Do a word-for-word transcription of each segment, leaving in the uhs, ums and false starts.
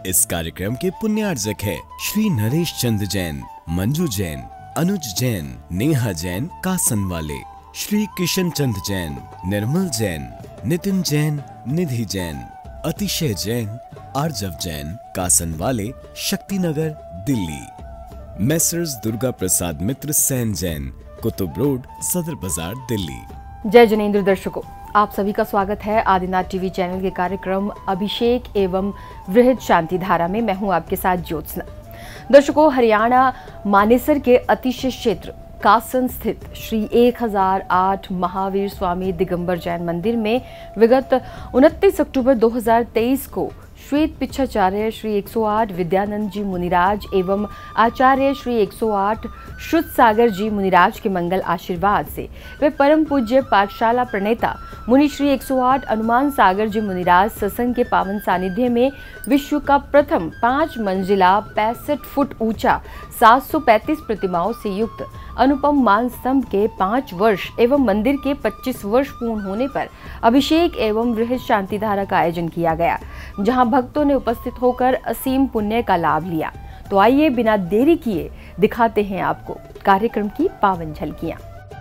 इस कार्यक्रम के पुण्यार्जक है श्री नरेश चंद जैन, मंजू जैन, अनुज जैन, नेहा जैन कासन वाले, श्री किशन चंद जैन, निर्मल जैन, नितिन जैन, निधि जैन, अतिशय जैन, आर्जव जैन कासन वाले, शक्तिनगर दिल्ली। Messrs Durga Prasad Mitra Sain Jain, Qutub road, Sadar Bazaar, Delhi. जय जिनेंद्र दर्शकों, आप सभी का स्वागत है आदिनाथ टीवी चैनल के कार्यक्रम अभिषेक एवं वृहद शांति धारा में। मैं हूं आपके साथ ज्योत्सना। दर्शकों, हरियाणा मानेसर के अतिशय क्षेत्र कासन स्थित श्री एक हज़ार आठ महावीर स्वामी दिगंबर जैन मंदिर में विगत उनतीस अक्टूबर दो हज़ार तेईस को श्वेत पिच्छाचार्य श्री एक सौ आठ विद्यानंद जी मुनिराज एवं आचार्य श्री एक सौ आठ श्रुत सागर जी मुनिराज के मंगल आशीर्वाद से वे परम पूज्य पाठशाला प्रणेता मुनि श्री एक सौ आठ हनुमान सागर जी मुनिराज सत्संग के पावन सानिध्य में विश्व का प्रथम पांच मंजिला पैंसठ फुट ऊंचा सात सौ पैंतीस प्रतिमाओं से युक्त अनुपम मान स्तंभ के पाँच वर्ष एवं मंदिर के पच्चीस वर्ष पूर्ण होने पर अभिषेक एवं वृहद शांति धारा का आयोजन किया गया, जहां भक्तों ने उपस्थित होकर असीम पुण्य का लाभ लिया। तो आइए बिना देरी किए दिखाते हैं आपको कार्यक्रम की पावन झलकियां।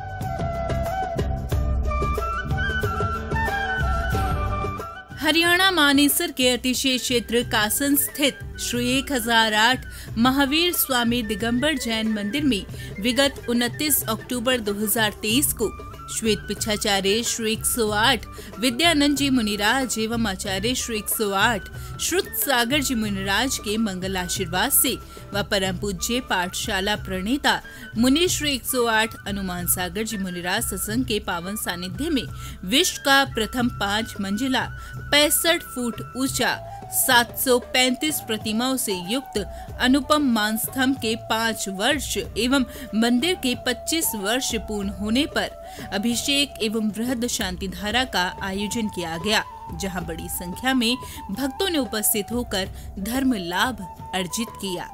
हरियाणा मानेसर के अतिशय क्षेत्र कासन स्थित श्री एक हज़ार आठ महावीर स्वामी दिगंबर जैन मंदिर में विगत उनतीस अक्टूबर दो हज़ार तेईस को श्वेत पिच्छाचार्य श्री एक सौ आठ विद्यानंद जी मुनिराज एवं आचार्य श्री एक सौ आठ श्रुत सागर जी मुनिराज के मंगल आशीर्वाद से व परम पूज्य पाठशाला प्रणेता मुनि श्री एक सौ आठ हनुमान सागर जी मुनिराज सत्संग के पावन सानिध्य में विश्व का प्रथम पांच मंजिला पैंसठ फुट ऊंचा सात सौ पैंतीस प्रतिमाओं से युक्त अनुपम मान स्तंभ के पाँच वर्ष एवं मंदिर के पच्चीस वर्ष पूर्ण होने पर अभिषेक एवं वृहद शांति धारा का आयोजन किया गया, जहां बड़ी संख्या में भक्तों ने उपस्थित होकर धर्म लाभ अर्जित किया।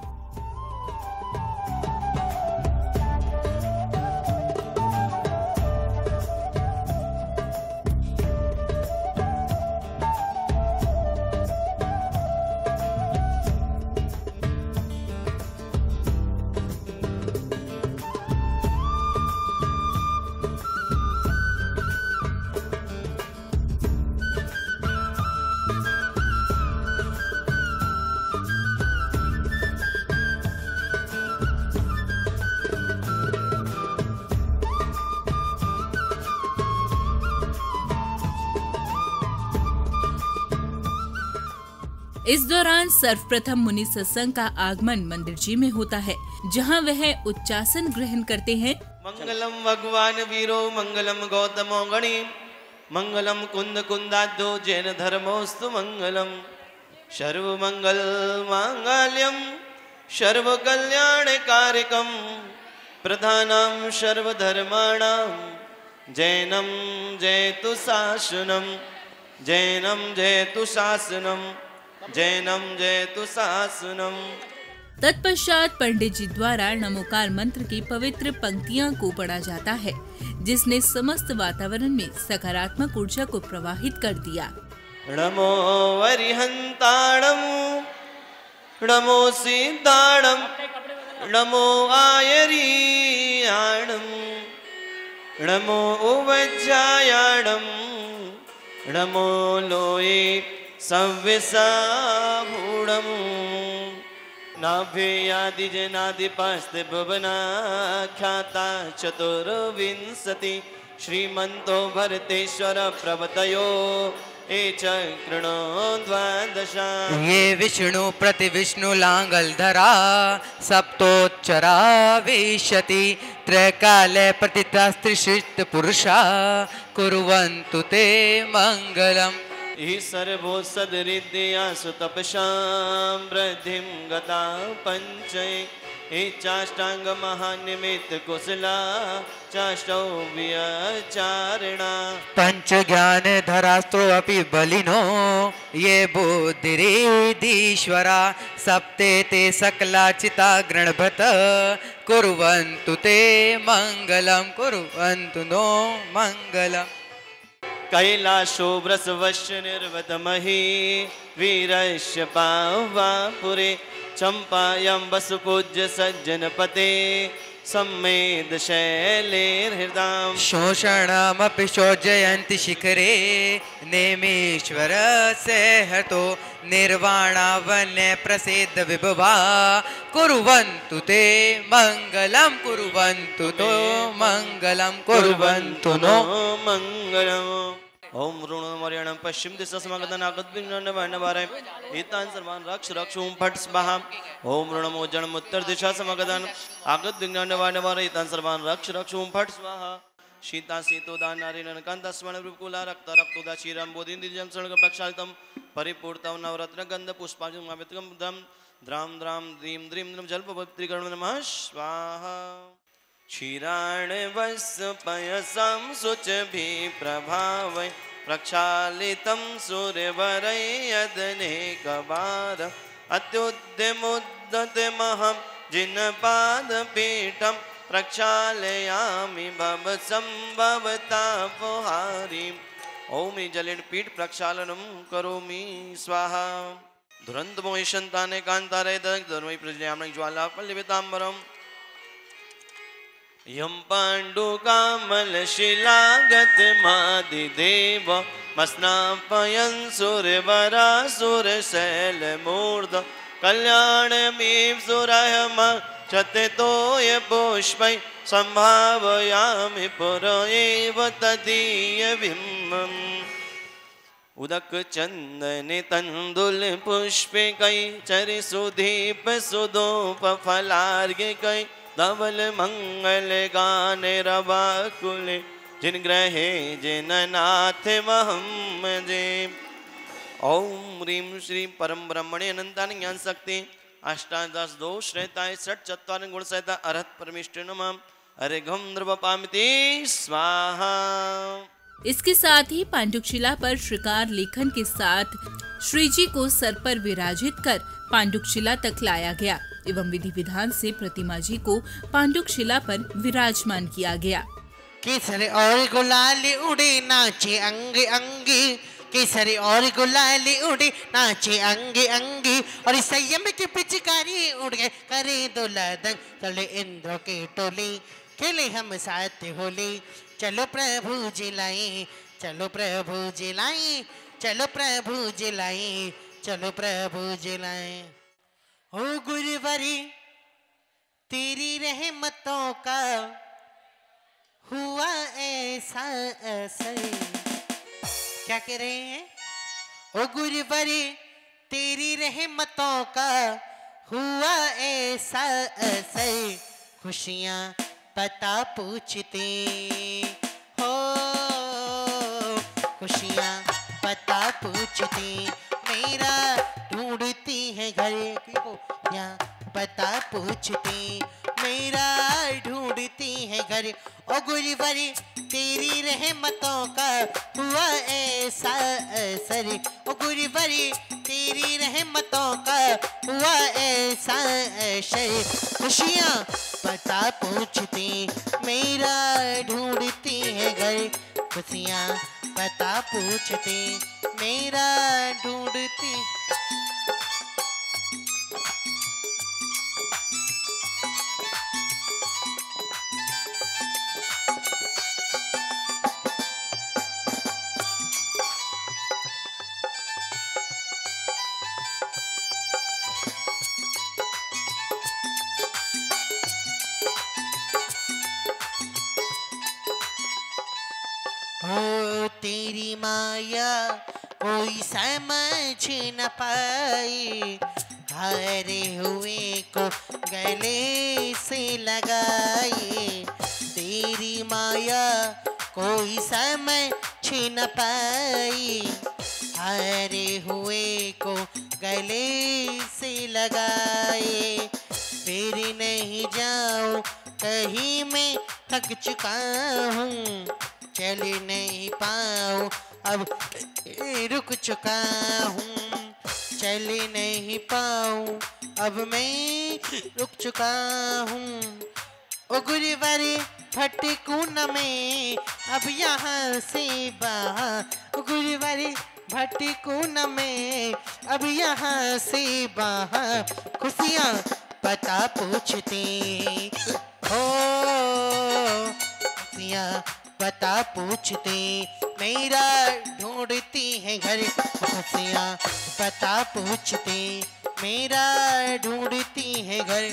इस दौरान सर्वप्रथम मुनि सत्संग का आगमन मंदिर जी में होता है, जहां वह उच्चासन ग्रहण करते हैं। मंगलम भगवान वीरो मंगलम गौतमो गणी मंगलम कुंद कुंदादो जैन धर्मोस्तु मंगलम सर्व मंगल मांगल्यम सर्व कल्याण कारकम प्रधानम सर्व धर्माणाम जैनम जयतु शासनम जैनम जयतु शासनम जैनम जयतु शासनम। तत्पश्चात पंडित जी द्वारा नमोकार मंत्र की पवित्र पंक्तियां को पढ़ा जाता है, जिसने समस्त वातावरण में सकारात्मक ऊर्जा को प्रवाहित कर दिया। नमो वरिहंताणम नमो सिद्धाणम नमो आयरियाणम नमो उवज्जायाणम नमो लोये सव्यसाभूणम नाभ्ययादिजनादिपास्ते भुवना ख्याता चतुर्विंशति श्रीमन्तो भरतेश्वर प्रवतयो ये चक्रणो द्वादशा ये विष्णु प्रति विष्णु लांगलधरा सप्तोच्चरा विशति त्रैकाले प्रतितास्त्रिशिष्ट पुरुषा कुर्वन्तु ते मंगलम। हि सर्वो सदरिद्यासु तपसां वृद्धिं गता पंचै हे चाष्टांग महानिमित्त कुशला चाष्टौ व्यचारिणा पंच ज्ञान धरास्त्रो अपि बलिनो ये बुद्धिरेधीश्वरा सप्ते ते सकलाचिता गृणभत कुर्वन्तु ते मंगलम कुर्वन्तु नो मंगलम। कैलाशो व्रसवश्य निर्वतमहि वीरस्य पावापुरे चंपायां वसुपूज्य सज्जनपते सम्मेद शैलेर्हृदाम् शोषणमपि शोचयन्ति शिखरे नेमीश्वरस्य हतो निर्वाणावन्य प्रसिद्ध विभवा कुर्वन्तु ते मङ्गलं कुर्वन्तु तो मङ्गलं कुर्वन्तु नो मङ्गलम्। ओम ऋणमर्यणं पश्चिम दिशा समगदनागद्विघ्नवारय एतान् सर्वान् रक्ष रक्ष ओम फट् स्वाहा। ओम ऋणमोजनम् उत्तर दिशा समगदन् आगद्विघ्नवारय एतान् सर्वान् रक्ष रक्ष ओम फट् स्वाहा। शीता शीतोदा नारीणन कांता स्वर्ण रूपकुला रक्त रक्तोदा क्षीरं बोधिनिजं स्वर्ग प्रक्षालितं परिपूर्तं नवरत्न गंध पुष्पाजं अमितगंधं द्राम द्राम द्रीम द्रीम द्रीम जल्पपत्रिकर्म नमः स्वाहा। क्षीराण वस्पयसं शुचभि प्रभावै प्रक्षालितं सूर्यवरयदनेकवार अत्युद्यमुद्यतमहं जिनपादपीठं प्रक्षालयामि भव संभवतापहारीं। ओम जलेन पीठ प्रक्षालनं करोमि स्वाहा। धुरंत मोहिशंताने कांतारे धर्मै प्रज्ञामणं ज्वाला पल्लवितांबरम यम पाण्डुकामल शिलागत मादिदेव मस्नापयन् सुरवरासुरशैल मूर्ध कल्याणमीव सुरहम चततोय पुष्पै संभावयामि पुर एव तदीय बिम्बम्। उदक चंदन तंदुल पुष्पिकै चरि सुदीप सुदोप फलार्घ्यकै धवल मंगल गान रवाकुले जिन ग्रहे जिन नाथ महम जे। ओम ह्रीं श्री परम ब्रह्मणे अनंतानि ज्ञान शक्ति अष्टादश दोष रहताय षट चत्वार गुण सहिता अरहत परमेश्वर नमः हरे घम द्रवपामिति स्वाहा। इसके साथ ही पांडुशिला पर श्रीकार लेखन के साथ श्री जी को सर पर विराजित कर पांडुशिला तक लाया गया एवं विधि विधान से प्रतिमा जी को पांडुशिला पर विराजमान किया गया। केसर और गुलाली उड़े नाचे अंगे अंगे केसरी और गुलाली उड़े नाचे अंगे अंगे और संयम की पिचकारी उड़ गए करे दुलादन चले इंद्र के टोले खेले हम साथ होली चलो प्रभु जिलाए चलो प्रभु जिलाए चलो प्रभु जिलाए चलो प्रभु जिलाए। ओ गुरुवरी तेरी रहमतों का हुआ ऐसा असर। क्या कह रहे हैं? ओ गुरुवरी तेरी रहमतों का हुआ ऐसा असर खुशियाँ पता पूछते हो खुशियाँ पता पूछते मेरा ढूंढती है घर को यहाँ पता पूछते मेरा ढूंढती है घर। ओ गुरुवरी तेरी रहमतों का हुआ ऐसा असर ओ गुरुवरी तेरी रहमतों का हुआ ऐसा असर खुशियाँ पता पूछती मेरा ढूंढती है घर खुशियाँ पता पूछती मेरा ढूंढती। हो तेरी माया कोई समझ न पाई हारे हुए को गले से लगाई तेरी माया कोई समझ न पाई हारे हुए को गले से लगाए फिर नहीं जाऊं कहीं मैं थक चुका हूँ चल नहीं पाऊँ अब रुक चुका हूँ चल नहीं पाऊँ अब मैं रुक चुका हूँ ओ गुरुवारी भटकून में अब यहाँ से बाहर, ओ गुरुवारी भटकून में अब यहाँ से बाहर, खुशियाँ पता पूछते हो, खुशियाँ पता पूछते मेरा ढूंढती है घर, खुशियाँ पता पूछते मेरा ढूंढती है घर।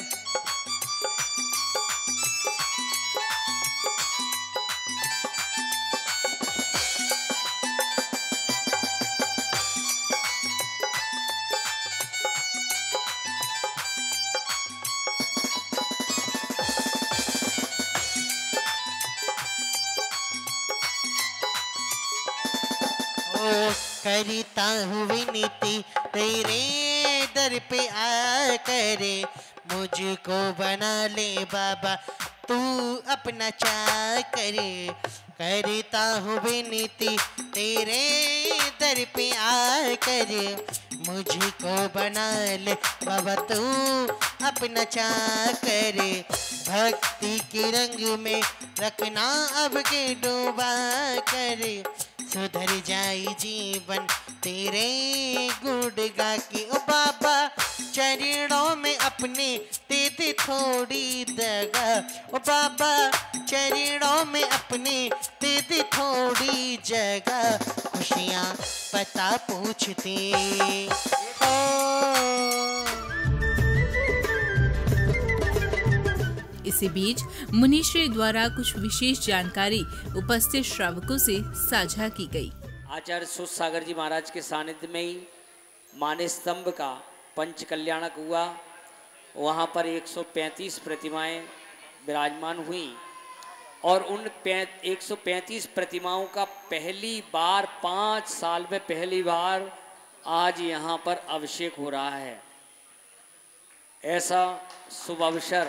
करता हूँ विनती तेरे दर पे आ करे, मुझको बना ले बाबा तू अपना चाकर, करता हूँ विनती तेरे दर पे आ करे, मुझको बना ले बाबा तू अपना चाकर, भक्ति के रंग में रखना अब के डूबा कर, सुधर जाई जीवन तेरे गुड़ गा के, ओ बाबा चरणों में अपने दे दे थोड़ी दगा, ओ बाबा चरणों में अपने दे दे थोड़ी जगह, खुशियाँ पता पूछते हो। इसी बीच मुनिश्री द्वारा कुछ विशेष जानकारी उपस्थित श्रावकों से साझा की गई। आचार्य सुध सागर जी महाराज के सानिध्य में ही माने स्तंभ का पंच कल्याणक हुआ, वहाँ पर एक सौ पैंतीस प्रतिमाएं विराजमान हुई और उन एक सौ पैंतीस प्रतिमाओं का पहली बार पाँच साल में पहली बार आज यहाँ पर अभिषेक हो रहा है। ऐसा शुभ अवसर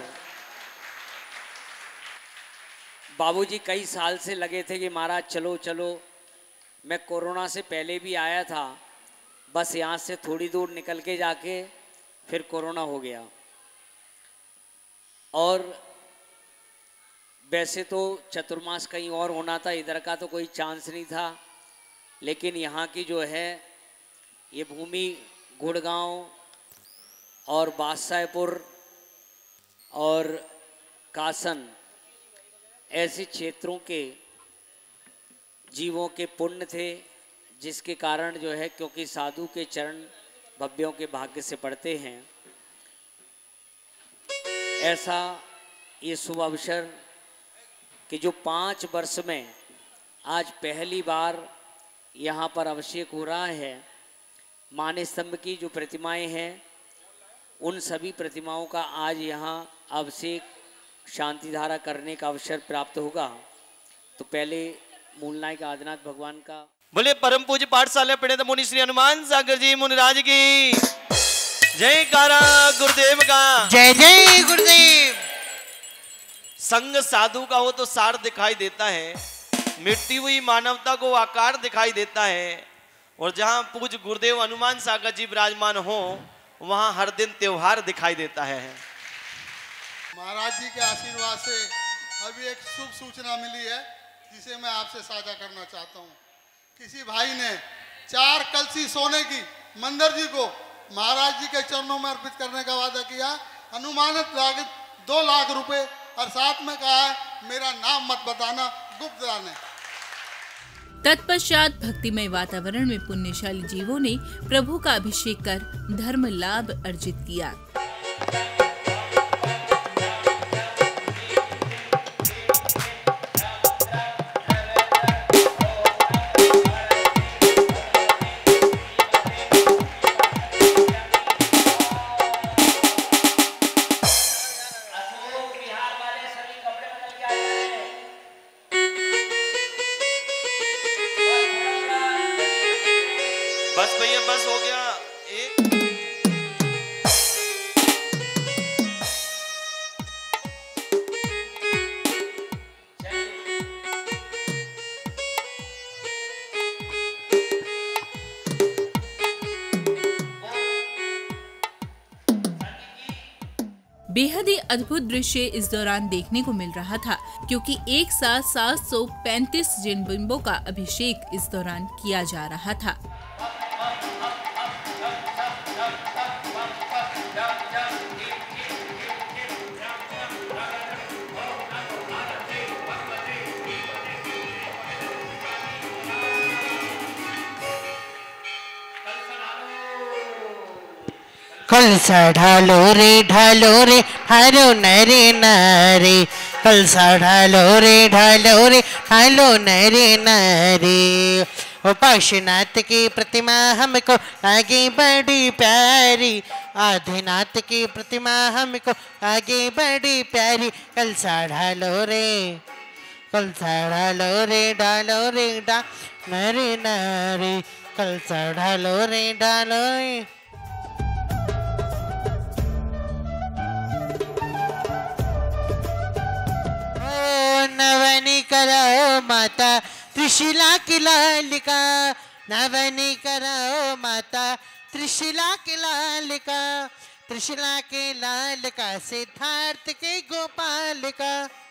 बाबूजी कई साल से लगे थे कि महाराज चलो चलो, मैं कोरोना से पहले भी आया था, बस यहाँ से थोड़ी दूर निकल के जाके फिर कोरोना हो गया। और वैसे तो चतुर्मास कहीं और होना था, इधर का तो कोई चांस नहीं था, लेकिन यहाँ की जो है ये भूमि गुड़गांव और बादशाहपुर और कासन ऐसे क्षेत्रों के जीवों के पुण्य थे, जिसके कारण जो है क्योंकि साधु के चरण भव्यों के भाग्य से पड़ते हैं, ऐसा ये शुभ अवसर कि जो पाँच वर्ष में आज पहली बार यहाँ पर अभिषेक हो रहा है। माने स्तंभ की जो प्रतिमाएं हैं उन सभी प्रतिमाओं का आज यहाँ अभिषेक शांति धारा करने का अवसर प्राप्त होगा। तो पहले मूल नायक आदिनाथ भगवान का बोले परम पूज्य पाठशाला पंडित मुनि श्री हनुमान सागर जी मुनिराज की जय कारा गुरुदेव का जय जय गुरुदेव। संग साधु का हो तो सार दिखाई देता है, मिटती हुई मानवता को आकार दिखाई देता है, और जहां पूज्य गुरुदेव हनुमान सागर जी विराजमान हो वहां हर दिन त्योहार दिखाई देता है। महाराज जी के आशीर्वाद से अभी एक शुभ सूचना मिली है जिसे मैं आपसे साझा करना चाहता हूँ। किसी भाई ने चार कलसी सोने की मंदिर जी को महाराज जी के चरणों में अर्पित करने का वादा किया। अनुमानित लागत दो लाख रुपए और साथ में कहा है मेरा नाम मत बताना, गुप्त रहने। तत्पश्चात भक्तिमय वातावरण में पुण्यशाली जीवों ने प्रभु का अभिषेक कर धर्म लाभ अर्जित किया। बस भैया बस हो गया। एक बेहद ही अद्भुत दृश्य इस दौरान देखने को मिल रहा था, क्योंकि एक साथ सात सौ पैंतीस जिन बिंबों का अभिषेक इस दौरान किया जा रहा था। कलसा ढालो रे ढालो रे ढालो नरे नारे, कलसा ढालो रे ढालो रे ढालो नरे नारे। ओ पार्श्वनाथ की प्रतिमा हमको आगे बड़ी प्यारी, आदिनाथ की प्रतिमा हमको आगे बड़ी प्यारी। कलसा ढालो रे कलसा ढालो रे ढालो रे डा नरे नारे, कलसा ढालो रे ढालो रे। नवनी कराओ माता त्रिशिला की लालिका, नवनी कराओ माता त्रिशिला की लालिका, त्रिशिला के लालिका सिद्धार्थ के गोपालिका।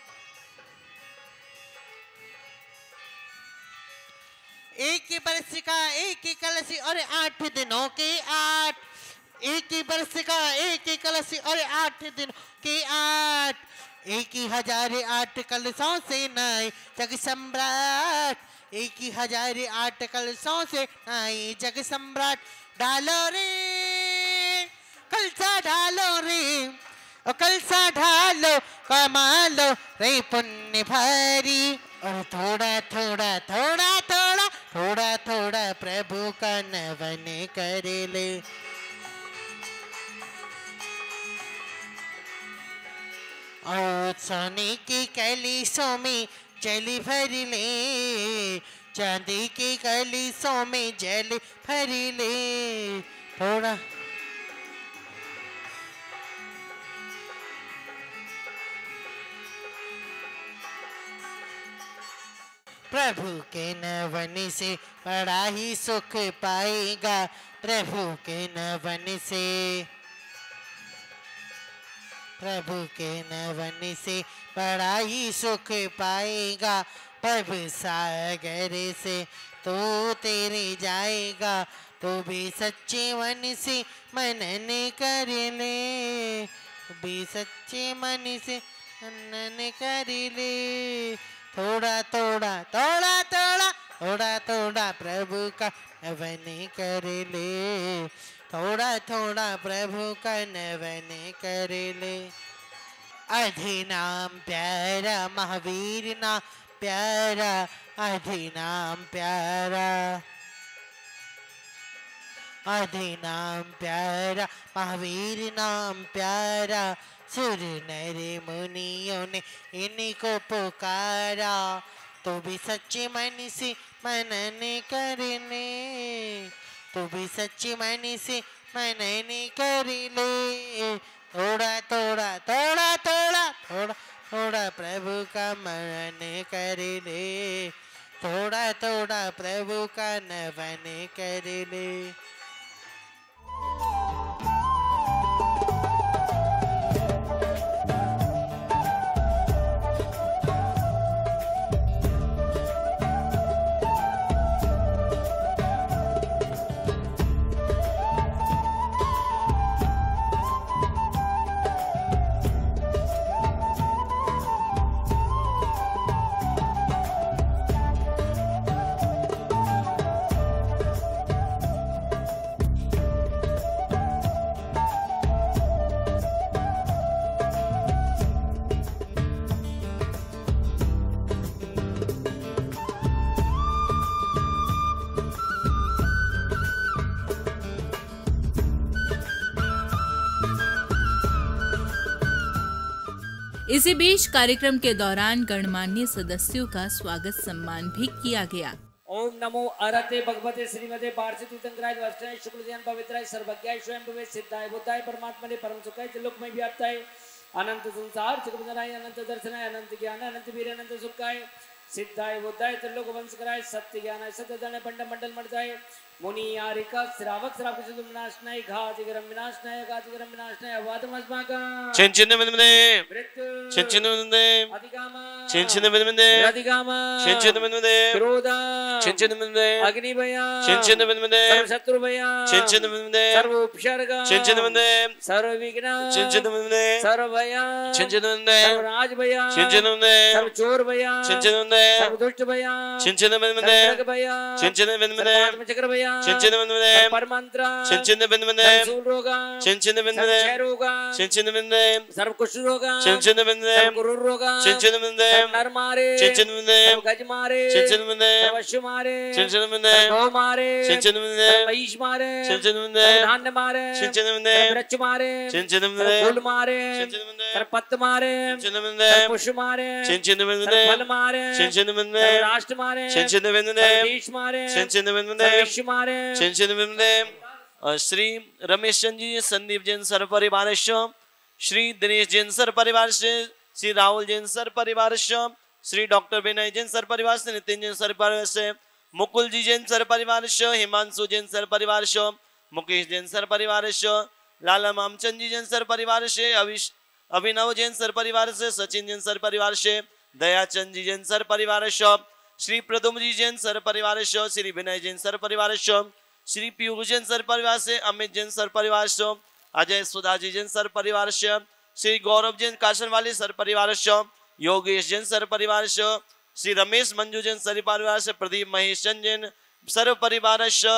एक ही बरस का एक ही कलश और आठ दिनों के आठ, एक ही बरस का एक ही कलश और आठ दिनों के आठ, एक ही हजार आठ कलशों से नाई जग सम्राट, एक ही हजार आठ कलशों से नाई जग सम्राट। डालो रे कलसा ढालो रे, ओ कलसा ढालो कमालो रे पुण्य भारी। और थोड़ा थोड़ा थोड़ा थोड़ा थोड़ा थोड़ा प्रभु का नवन कर ले। और सोने की कलीसों में जल भर ले, चांदी की कलीसों में जल भर ले। थोड़ा प्रभु के नवन से बड़ा ही सुख पाएगा, प्रभु के नवन से प्रभु के नवन से बड़ा ही सुख पाएगा। प्रभु सागर से तो तेरे जाएगा, तो भी सच्चे मन से मनन कर ले, भी सच्चे मन से मनन कर ले। थोड़ा थोड़ा थोड़ा थोड़ा थोड़ा थोड़ा प्रभु का नवन कर ले, थोड़ा थोड़ा प्रभु का नवन कर ले। अधिनाम प्यारा महावीर नाम प्यारा, अधिनाम प्यारा, अधिनाम प्यारा महावीर नाम प्यारा। सुर नर मुनियों ने इनको पुकारा, तो भी सच्चे मन से मनन कर ले, तो भी सच्चे मन से मनन कर ले। थोड़ा थोड़ा थोड़ा थोड़ा थोड़ा थोड़ा प्रभु का मनन कर ले, थोड़ा थोड़ा प्रभु का नवन कर ले। इसी बीच कार्यक्रम के दौरान गणमान्य सदस्यों का स्वागत सम्मान भी किया गया। ओम नमो अरते भगवते श्रीमते पार्षद तीर्थंकराय वैष्णव शुक्ल ध्यान पवित्राय सर्वज्ञाय स्वयं भवे सिद्धाय बुद्धाय परमात्मा ने परम सुखाय त्रिलोक में व्याप्ताय अनंत संसार जगतनाय अनंत दर्शनाय अनंत ज्ञान अनंत वीर अनंत सुखाय सिद्धाय बुद्धाय त्रिलोक वंश कराय सत्य ज्ञानाय सत्य दान पंड मंडल मर्दाय मुनि आरिका श्रावक श्रावक सुदुम विनाशनाय घातिगरम विनाशनाय घातिगरम विनाशनाय अवादमस्माका चिंचिन बिंदे मृत्यु चिंचिन बिंदे अधिकामा चिंचिन बिंदे अधिकामा चिंचिन बिंदे क्रोध चिंचिन बिंदे अग्नि भया चिंचिन बिंदे सर्व शत्रु भया चिंचिन बिंदे सर्व उपसर्ग चिंचिन बिंदे सर्व विघ्न चिंचिन बिंदे सर्व भया चिंचिन बिंदे सर्व राज भया चिंचिन बिंदे सर्व चोर भया चिंचिन बिंदे सर्व दुष्ट भया चिंचिन बिंदे सर्व भया चिंचिन बिंदे चक्र भया चिंचिन बिंदे परमंत्र चिंचिन बिंदे सूल रोगा चिंचिन बिंदे क्षय रोगा चिंचिन बिंदे सर्व कुष्ठ रोगा चिंचिन बिंदे सर्व कुरूर रोगा चिंचिन बिंदे नर मारे चिंचिन बिंदे सर्व गज मारे चिंचिन बिंदे सर्व अश्व मारे चिंचिन बिंदे गौ मारे चिंचिन बिंदे सर्व महिष मारे चिंचिन बिंदे सर्व धान्य मारे चिंचिन बिंदे सर्व वृक्ष मारे चिंचिन सर्व बिंदे फूल मारे चिंचिन बिंदे सर्व पत्त मारे चिंचिन बिंदे सर्व पुष्प मारे चिंचिन सर्व बिंदे फल मारे चिंचिन बिंदे सर्व राष्ट्र मारे चिंचिन बिंदे सर्व देश मारे चिंचिन बिंदे सर्व विश्व मारे चिंचिन बिंदे श्री रमेश चंद जी संदीप जैन सर परिवार श्री दिनेश जैन सर परिवार से श्री राहुल जैन सर परिवार श्री डॉक्टर विनय जैन सर परिवार से नितिन जैन सर परिवार से मुकुल जी जैन सर परिवार हिमांशु जैन सर परिवार मुकेश जैन सर परिवार लाला मामचंद जी जैन सर परिवार से अभिनव जैन सर परिवार से सचिन जैन सर परिवार से दयाचंद जी जैन सर परिवार श्री प्रदुम जी जैन सर परिवार श्री विनय जैन सर परिवार श्री पीयूष जैन सर परिवार से अमित जैन सर परिवार से अजय सुधाजी जैन सर परिवार से श्री गौरव जैन काशनवाली सर परिवार से योगेश जैन सर परिवार से श्री रमेश मंजू जैन सर परिवार से प्रदीप महेश चंद जैन सर्व परिवार से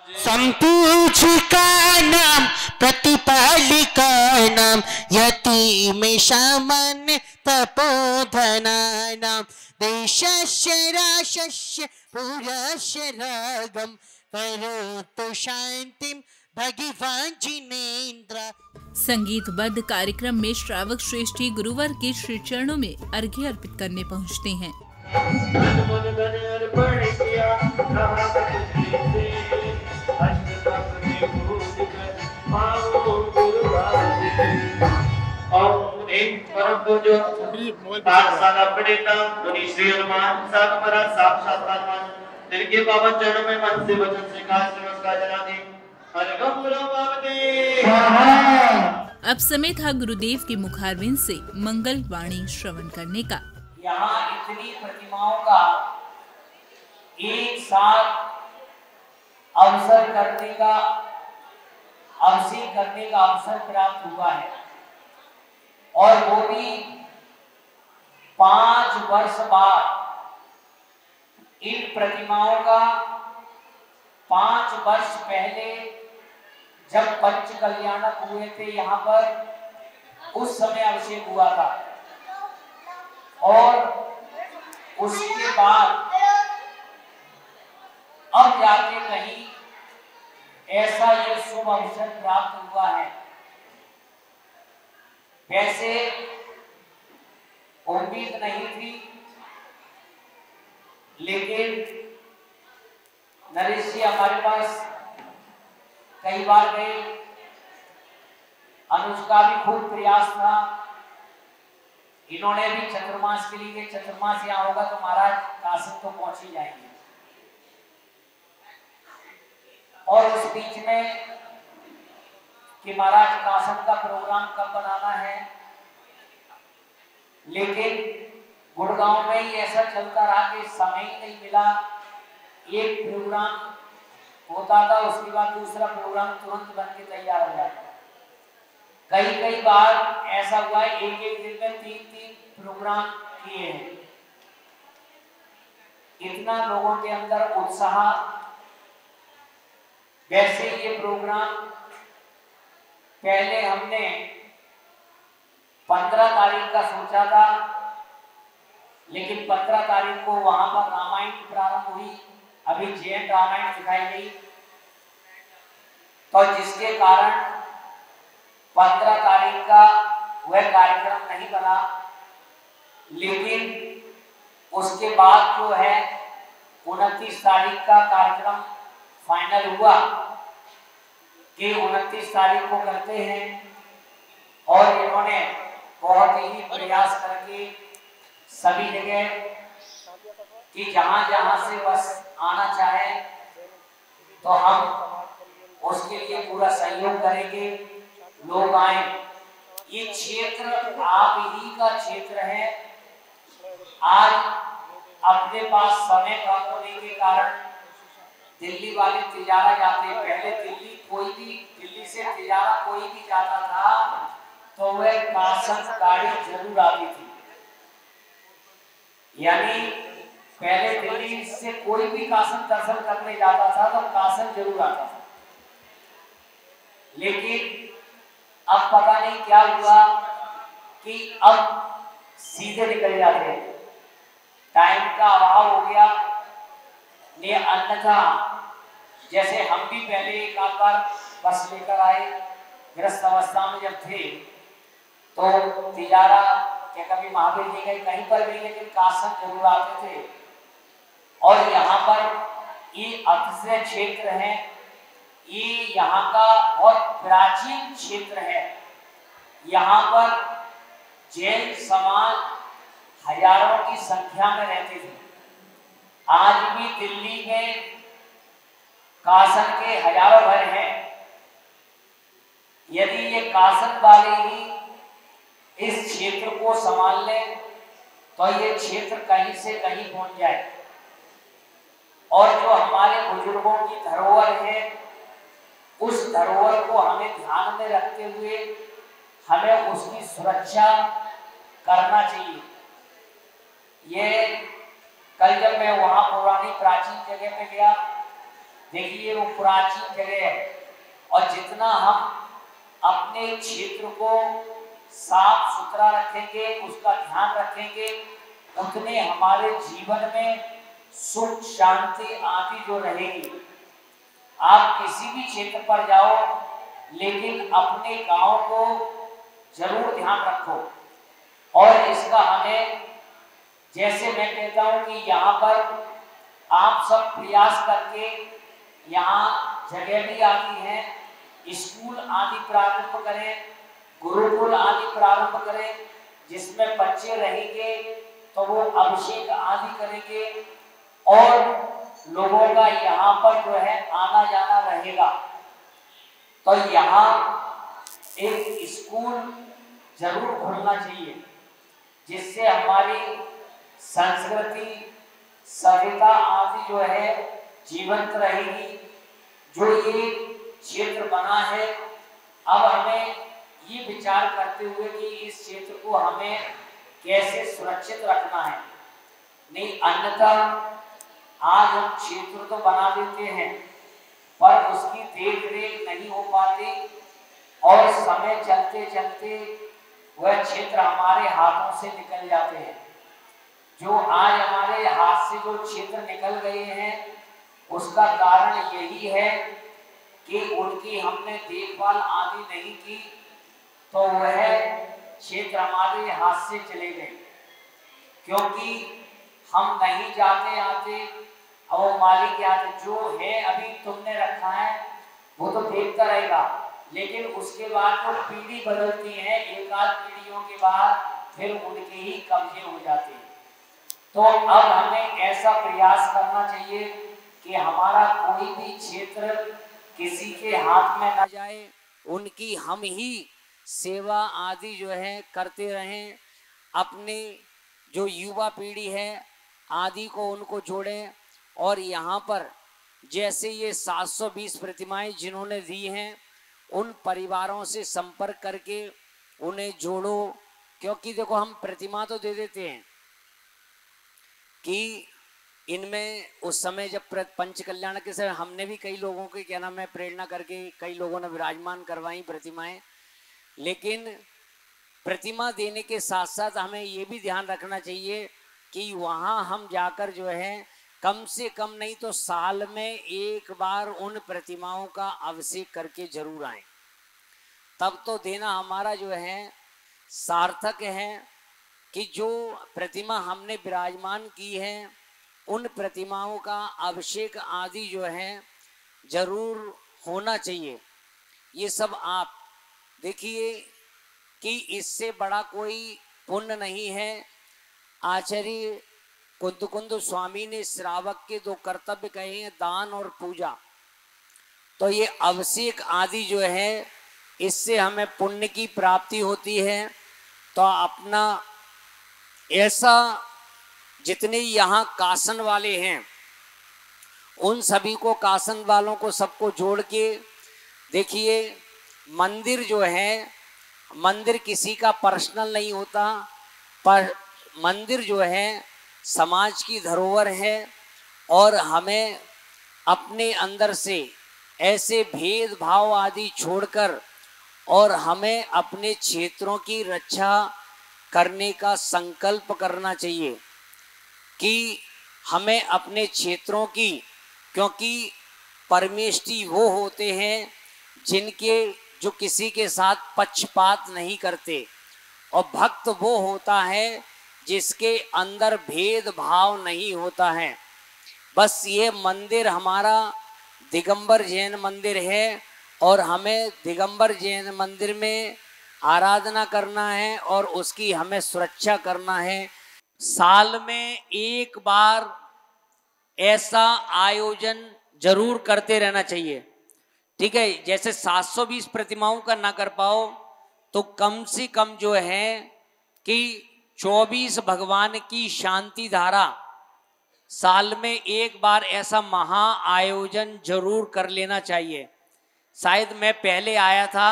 संपूजिका नाम प्रतिपालिका नाम यतीम सामान्य तपोधना नाम देशस्य राशस्य पुरस्य रागम करो तो शांतिम भगवान जिनेन्द्र। संगीतबद्ध कार्यक्रम में श्रावक श्रेष्ठी गुरुवार के श्री चरणों में अर्घ्य अर्पित करने पहुंचते हैं। तिनके पावन चरणों में मन से वचन से काज नमस्कार जला दी। अब समय था गुरुदेव के मुखारविंद से मंगल वाणी श्रवण करने का। यहाँ इतनी प्रतिमाओं का एक साथ अवसर करने का अवसर करने का अवसर प्राप्त हुआ है और वो भी पांच वर्ष बाद। इन प्रतिमाओं का पांच वर्ष पहले जब पंच कल्याणक हुए थे यहाँ पर उस समय अभिषेक हुआ था और उसके बाद अब जाके कहीं ऐसा ये शुभ अवसर प्राप्त हुआ है। वैसे उम्मीद नहीं थी, लेकिन नरेश जी हमारे पास कई बार गए, अनुष्का भी खूब प्रयास था, इन्होंने भी चतुर्मास के लिए चतुर्मास यहाँ होगा तो महाराज काशी तो पहुंच ही जाएंगे। और उस बीच में कि महाराज कासन का प्रोग्राम कब बनाना है, लेकिन गुड़गांव में ही ऐसा चलता रहा कि समय ही नहीं मिला। एक प्रोग्राम होता था, उसके बाद दूसरा प्रोग्राम तुरंत बन के तैयार हो जाता। कई कई बार ऐसा हुआ है एक एक दिन में तीन तीन प्रोग्राम किए हैं। इतना लोगों के अंदर उत्साह। वैसे ये प्रोग्राम पहले हमने पंद्रह तारीख का सोचा था, लेकिन पंद्रह तारीख को वहां पर रामायण प्रारंभ हुई, अभी जैन रामायण सिखाई गई, तो जिसके कारण पंद्रह तारीख का वह कार्यक्रम नहीं बना। लेकिन उसके बाद जो है उनतीस तारीख का कार्यक्रम फाइनल हुआ कि उनतीस तारीख को करते हैं। और इन्होंने बहुत ही प्रयास करके सभी जगह कि जहां जहां से बस आना चाहे तो हम उसके लिए पूरा सहयोग करेंगे, लोग आए। ये क्षेत्र आप ही का क्षेत्र है। आज अपने पास समय कम होने के कारण दिल्ली वाले तिजारा जाते हैं। पहले दिल्ली कोई भी दिल्ली से तिजारा कोई भी जाता था तो वह कासन गाड़ी जरूर आती थी। यानी पहले दिल्ली से कोई भी कासन दर्शन करने जाता था तो कासन जरूर आता था। लेकिन अब पता नहीं क्या हुआ कि अब सीधे निकल जाते हैं, टाइम का अभाव हो गया। ने अन्यथा जैसे हम भी पहले एक आध बार बस लेकर आए, गृहस्थ अवस्था में जब थे तो तिजारा क्या कभी महावीर जी गए कहीं पर भी, लेकिन कासन जरूर आते थे। और यहाँ पर ये अतिशय क्षेत्र है, ये यहाँ का बहुत प्राचीन क्षेत्र है। यहाँ पर जैन समाज हजारों की संख्या में रहते थे। आज भी दिल्ली में कासन के हजारों घर हैं। यदि ये कासन वाले ही इस क्षेत्र को संभाल लें तो ये क्षेत्र कहीं से कहीं पहुंच जाए। और जो हमारे बुजुर्गों की धरोहर है, उस धरोहर को हमें ध्यान में रखते हुए हमें उसकी सुरक्षा करना चाहिए। ये कल जब मैं वहां पुरानी प्राचीन जगह पे गया, देखिए वो प्राचीन जगह है, और जितना हम अपने क्षेत्र को साफ सुथरा रखेंगे, उसका ध्यान रखेंगे, उतने हमारे जीवन में सुख शांति आदि जो रहेगी। आप किसी भी क्षेत्र पर जाओ, लेकिन अपने गांव को जरूर ध्यान रखो। और इसका हमें, जैसे मैं कहता हूं कि यहाँ पर आप सब प्रयास करके, यहाँ जगह भी आती है, स्कूल आदि प्रारंभ करें, गुरुकुल आदि प्रारंभ करें, जिसमें बच्चे रहेंगे तो वो अभिषेक आदि करेंगे और लोगों का यहाँ पर जो है आना जाना रहेगा। तो यहाँ एक स्कूल जरूर खुलना चाहिए, जिससे हमारी संस्कृति सभ्यता आदि जो है जीवंत रहेगी। जो ये क्षेत्र बना है, अब हमें ये विचार करते हुए कि इस क्षेत्र को हमें कैसे सुरक्षित रखना है। नहीं अन्यथा आज हम क्षेत्र तो बना देते हैं, पर उसकी देख रेख नहीं हो पाती और समय चलते चलते वह क्षेत्र हमारे हाथों से निकल जाते हैं। जो आज हमारे हाथ से जो क्षेत्र निकल गए हैं, उसका कारण यही है कि उनकी हमने देखभाल आदि नहीं की, तो वह क्षेत्र हमारे हाथ से चले गए। क्योंकि हम नहीं जाते आते, अब वो मालिक आते जो है अभी तुमने रखा है वो तो देखता रहेगा, लेकिन उसके बाद वो पीढ़ी बदलती है, एक आध पीढ़ियों के बाद फिर उनके ही कब्जे हो जाते हैं। तो अब हमें ऐसा प्रयास करना चाहिए कि हमारा कोई भी क्षेत्र किसी के हाथ में न जाए, उनकी हम ही सेवा आदि जो है करते रहें। अपने जो युवा पीढ़ी है आदि को उनको जोड़ें। और यहाँ पर जैसे ये सात सौ बीस प्रतिमाएं जिन्होंने दी हैं, उन परिवारों से संपर्क करके उन्हें जोड़ो। क्योंकि देखो हम प्रतिमा तो दे देते हैं कि इनमें उस समय जब पंच कल्याण के समय हमने भी कई लोगों के क्या नाम है प्रेरणा करके कई लोगों ने विराजमान करवाई प्रतिमाएं, लेकिन प्रतिमा देने के साथ साथ हमें ये भी ध्यान रखना चाहिए कि वहाँ हम जाकर जो है कम से कम नहीं तो साल में एक बार उन प्रतिमाओं का अभिषेक करके जरूर आए, तब तो देना हमारा जो है सार्थक है कि जो प्रतिमा हमने विराजमान की है उन प्रतिमाओं का अभिषेक आदि जो है जरूर होना चाहिए। ये सब आप देखिए कि इससे बड़ा कोई पुण्य नहीं है। आचार्य कुंद कुंद स्वामी ने श्रावक के दो कर्तव्य कहे हैं, दान और पूजा। तो ये अभिषेक आदि जो है इससे हमें पुण्य की प्राप्ति होती है। तो अपना ऐसा जितने यहाँ कासन वाले हैं उन सभी को, कासन वालों को सबको जोड़ के देखिए, मंदिर जो है, मंदिर किसी का पर्सनल नहीं होता, पर मंदिर जो है समाज की धरोहर है। और हमें अपने अंदर से ऐसे भेदभाव आदि छोड़कर और हमें अपने क्षेत्रों की रक्षा करने का संकल्प करना चाहिए कि हमें अपने क्षेत्रों की, क्योंकि परमेष्टि वो होते हैं जिनके जो किसी के साथ पक्षपात नहीं करते, और भक्त वो होता है जिसके अंदर भेदभाव नहीं होता है। बस ये मंदिर हमारा दिगंबर जैन मंदिर है और हमें दिगंबर जैन मंदिर में आराधना करना है और उसकी हमें सुरक्षा करना है। साल में एक बार ऐसा आयोजन जरूर करते रहना चाहिए, ठीक है। जैसे सात सौ बीस प्रतिमाओं का ना कर पाओ तो कम से कम जो है कि चौबीस भगवान की शांति धारा साल में एक बार ऐसा महा आयोजन जरूर कर लेना चाहिए। शायद मैं पहले आया था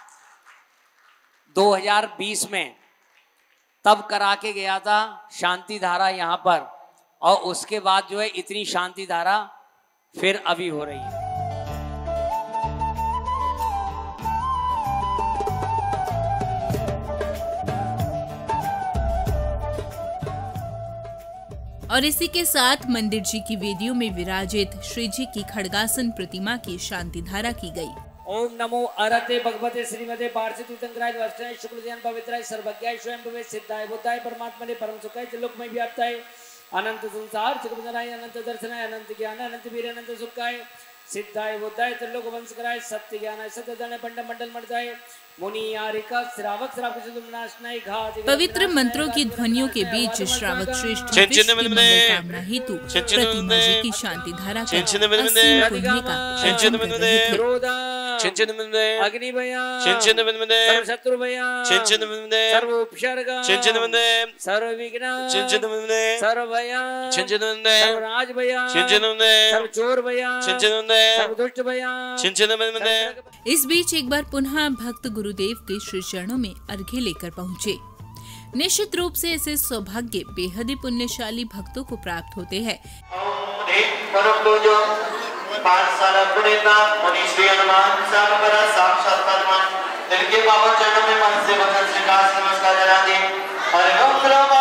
दो हज़ार बीस में, तब करा के गया था शांति धारा यहाँ पर, और उसके बाद जो है इतनी शांति धारा फिर अभी हो रही है। और इसी के साथ मंदिर जी की वेदियों में विराजित श्री जी की खड़गासन प्रतिमा की शांति धारा की गई। ओम नमो अरते भगवते श्रीमते पार्षद तीर्थंकराय वैष्णवाय शुक्ल ध्यान पवित्राय सर्वज्ञाय स्वयं भवे सिद्धाय बुद्धाय परमात्मने परम सुखाय त्रिलोकमय व्याप्ताय अनंत संसार जगतनाय अनंत दर्शनाय अनंत ज्ञान अनंत वीर अनंत सुखाय सिद्धाय बुद्धाय त्रिलोक वंशकराय सत्य ज्ञानाय सत्य दानाय पंड मंडल मर्दाय मुनि आरिका श्रावक श्रावक सुदमनाशनाय घात। पवित्र मंत्रों की ध्वनियों के बीच श्रावक श्रेष्ठ विश्व की मंगल कामना हेतु प्रतिमा जी की शांति धारा का अस्सी पुण्य का आयोजन कर रहे थे। अग्निभया सर्वशत्रुभया सर्वोपसर्ग सर्वविघ्न सर्वभया सर्वराजभया सर्वचोरभया सर्वदुष्टभया। इस बीच एक बार पुनः भक्त गुरुदेव के श्री चरणों में अर्घ्य लेकर पहुँचे। निश्चित रूप से ऐसे सौभाग्य बेहद ही पुण्यशाली भक्तों को प्राप्त होते हैं। पाठशाला प्रणेता मुनि श्री हनुमान सागर साक्षात्कार मन इनके पावन चरणों में मन से भजन से काश नमस्कार जरा दे। हरे ओम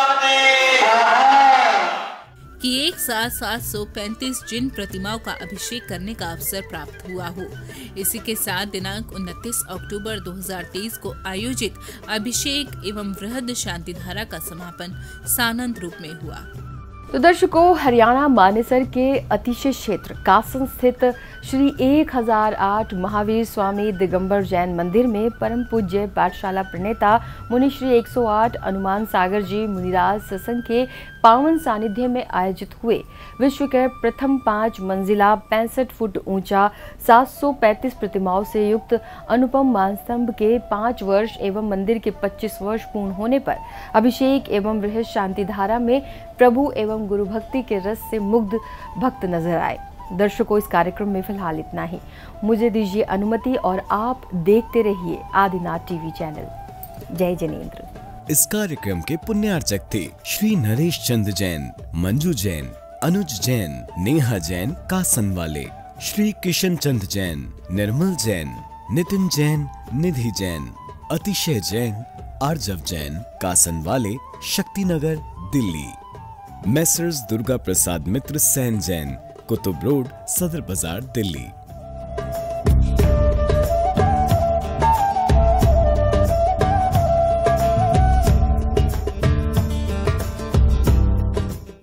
कि एक साथ सात सौ पैंतीस जिन प्रतिमाओं का अभिषेक करने का अवसर प्राप्त हुआ हो। इसी के साथ दिनांक उनतीस अक्टूबर दो हज़ार तेईस को आयोजित अभिषेक एवं वृहद शांति धारा का समापन सानंद रूप में हुआ। तो दर्शकों, हरियाणा मानेसर के अतिशय क्षेत्र कासन स्थित श्री एक हज़ार आठ महावीर स्वामी दिगंबर जैन मंदिर में परम पूज्य पाठशाला प्रणेता मुनि श्री एक सौ आठ हनुमान सागर जी मुनिराज सत्संग के पावन सानिध्य में आयोजित हुए विश्व के प्रथम पांच मंजिला पैंसठ फुट ऊंचा सात सौ पैंतीस प्रतिमाओं से युक्त अनुपम मानस्तंभ के पाँच वर्ष एवं मंदिर के पच्चीस वर्ष पूर्ण होने पर अभिषेक एवं वृहद शांति धारा में प्रभु एवं गुरु भक्ति के रस से मुग्ध भक्त नजर आए। दर्शकों, इस कार्यक्रम में फिलहाल इतना ही। मुझे दीजिए अनुमति और आप देखते रहिए आदिनाथ टीवी चैनल। जय जनेंद्र। इस कार्यक्रम के पुण्यार्चक थे श्री नरेश चंद जैन, मंजू जैन, अनुज जैन, नेहा जैन कासन वाले, श्री किशन चंद जैन, निर्मल जैन, नितिन जैन, निधि जैन, अतिशय जैन, आर्जव जैन कासन वाले, शक्तिनगर दिल्ली। Messrs Durga Prasad Mitra Sain Jain, Qutub road, Sadar Bazaar, Delhi.